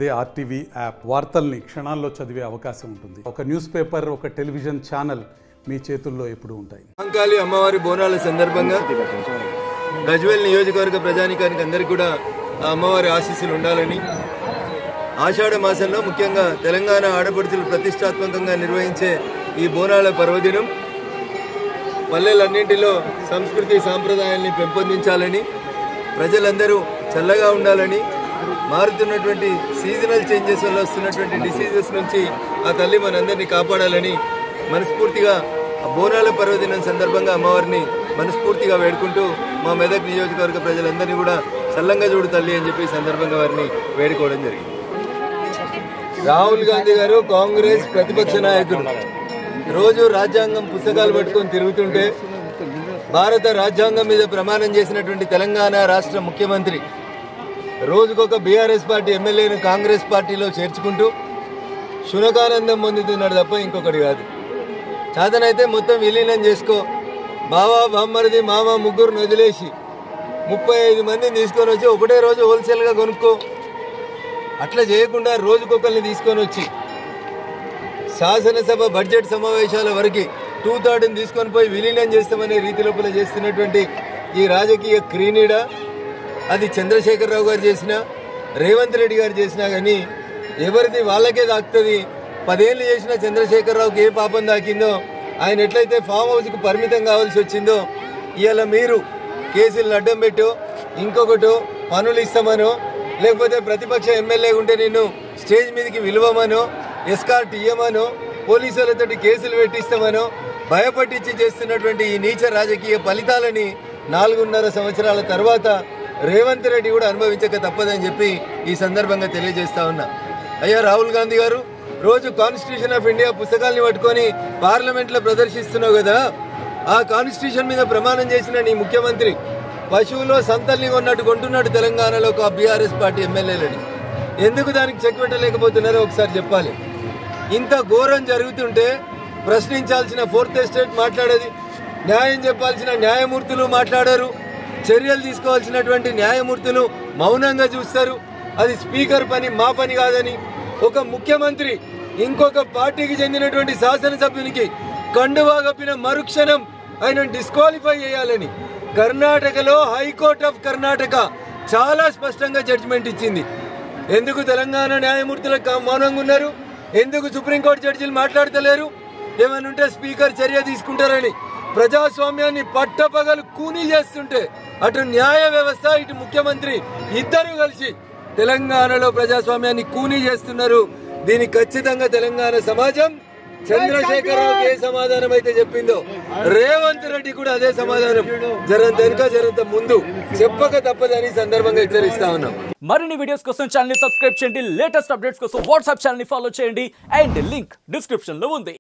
అదే RTV app వార్తల్ని క్షణాల్లో చదివే అవకాశం ఉంటుంది. ఒక న్యూస్ పేపర్, ఒక టెలివిజన్ ఛానల్ మీ చేతుల్లో ఎప్పుడూ ఉంటాయి. మహంకాళి అమ్మవారి బోనాల సందర్భంగా గజ్వేల్ నియోజకవర్గ ప్రజానికానికి అందరికీ కూడా ఆ అమ్మవారి ఆశీస్సులు ఉండాలని, ఆషాఢ మాసంలో ముఖ్యంగా తెలంగాణ ఆడపడుచులు ప్రతిష్టాత్మకంగా నిర్వహించే ఈ బోనాల పర్వదినం పల్లెలన్నింటిలో సంస్కృతి సాంప్రదాయాల్ని పెంపొందించాలని, ప్రజలందరూ చల్లగా ఉండాలని, మారుతున్నటువంటి సీజనల్ చేంజెస్ వల్ల వస్తున్నటువంటి డిసీజెస్ నుంచి ఆ తల్లి మనందరినీ కాపాడాలని మనస్ఫూర్తిగా ఆ బోనాల పర్వదినం సందర్భంగా అమ్మవారిని మనస్ఫూర్తిగా వేడుకుంటూ మా మెదక్ నియోజకవర్గ ప్రజలందరినీ కూడా చల్లంగా చూడు తల్లి అని చెప్పి సందర్భంగా వారిని వేడుకోవడం జరిగింది. రాహుల్ గాంధీ గారు కాంగ్రెస్ ప్రతిపక్ష నాయకులు రోజు రాజ్యాంగం పుస్తకాలు పట్టుకొని తిరుగుతుంటే భారత రాజ్యాంగం మీద ప్రమాణం చేసినటువంటి తెలంగాణ రాష్ట్ర ముఖ్యమంత్రి రోజుకొక బీఆర్ఎస్ పార్టీ ఎమ్మెల్యేను కాంగ్రెస్ పార్టీలో చేర్చుకుంటూ శునకానందం పొందుతున్నాడు తప్ప ఇంకొకటి కాదు. చాతనైతే మొత్తం విలీనం చేసుకో, బావా బామ్మరిది మామ ముగ్గురు వదిలేసి 35 మందిని తీసుకొని వచ్చి ఒకటే రోజు హోల్సేల్గా కొనుక్కో. అట్లా చేయకుండా రోజుకొకరిని తీసుకొని వచ్చి శాసనసభ బడ్జెట్ సమావేశాల వరకు 2/3 తీసుకొని పోయి విలీనం చేస్తామనే రీతి లోపల చేస్తున్నటువంటి ఈ రాజకీయ క్రీనీడ అది చంద్రశేఖరరావు గారు చేసినా, రేవంత్ రెడ్డి గారు చేసినా కానీ ఎవరిది వాళ్ళకే దాక్కుతుంది. 10 ఏళ్ళు చేసిన చంద్రశేఖరరావుకి ఏ పాపం దాకిందో, ఆయన ఎట్లయితే ఫామ్ హౌస్కు పరిమితం కావాల్సి వచ్చిందో, ఇవాళ మీరు కేసులను అడ్డం పెట్టో, ఇంకొకటో పనులు ఇస్తామనో, లేకపోతే ప్రతిపక్ష ఎమ్మెల్యే ఉంటే నిన్ను స్టేజ్ మీదకి విలువమనో, ఎస్కార్ట్ ఇయ్యమనో, పోలీసులతో కేసులు పెట్టిస్తామనో భయపట్టించి చేస్తున్నటువంటి ఈ నీచ రాజకీయ ఫలితాలని 4.5 సంవత్సరాల తర్వాత రేవంత్ రెడ్డి కూడా అనుభవించక తప్పదని చెప్పి ఈ సందర్భంగా తెలియజేస్తా ఉన్నా. అయ్యా రాహుల్ గాంధీ గారు, రోజు కాన్స్టిట్యూషన్ ఆఫ్ ఇండియా పుస్తకాల్ని పట్టుకొని పార్లమెంట్లో ప్రదర్శిస్తున్నావు కదా, ఆ కాన్స్టిట్యూషన్ మీద ప్రమాణం చేసిన నీ ముఖ్యమంత్రి పశువులో సంతల్ని కొన్నట్టు కొంటున్నాడు తెలంగాణలో ఒక బీఆర్ఎస్ పార్టీ ఎమ్మెల్యేలని. ఎందుకు దానికి చెక్ పెట్టలేకపోతున్నారో ఒకసారి చెప్పాలి. ఇంత ఘోరం జరుగుతుంటే ప్రశ్నించాల్సిన 4th ఎస్టేట్ మాట్లాడేది, న్యాయం చెప్పాల్సిన న్యాయమూర్తులు మాట్లాడారు, చర్యలు తీసుకోవాల్సినటువంటి న్యాయమూర్తులు మౌనంగా చూస్తారు. అది స్పీకర్ పని, మా పని కాదని ఒక ముఖ్యమంత్రి ఇంకొక పార్టీకి చెందినటువంటి శాసనసభ్యునికి కండువా కప్పిన మరుక్షణం ఆయన డిస్క్వాలిఫై చేయాలని కర్ణాటకలో హైకోర్ట్ ఆఫ్ కర్ణాటక చాలా స్పష్టంగా జడ్జిమెంట్ ఇచ్చింది. ఎందుకు తెలంగాణ న్యాయమూర్తులకు మౌనంగా ఉన్నారు? ఎందుకు సుప్రీంకోర్టు జడ్జిలు మాట్లాడతలేరు? ఏమైనా ఉంటే స్పీకర్ చర్య తీసుకుంటారని ప్రజాస్వామ్యాన్ని పట్టపగలు కూనీ చేస్తుంటే అటు న్యాయ వ్యవస్థ, ఇటు ముఖ్యమంత్రి ఇద్దరు కలిసి తెలంగాణలో ప్రజాస్వామ్యాన్ని కూనీ చేస్తున్నారు. దీనికి ఖచ్చితంగా తెలంగాణ సమాజం చంద్రశేఖరరావుకి ఏ సమాధానం అయితే చెప్పిందో రేవంత్ రెడ్డి కూడా అదే సమాధానం జరంత వెనుక జరంత ముందు చెప్పక తప్పదని సందర్భంగా హెచ్చరిస్తా ఉన్నాం. మరిన్ని వీడియోస్ కోసం ఛానల్ ని సబ్స్క్రైబ్ చేయండి, లేటెస్ట్ అప్డేట్స్ కోసం వాట్సాప్ ఛానల్ ని ఫాలో చేయండి అండ్ లింక్ డిస్క్రిప్షన్ లో ఉంది.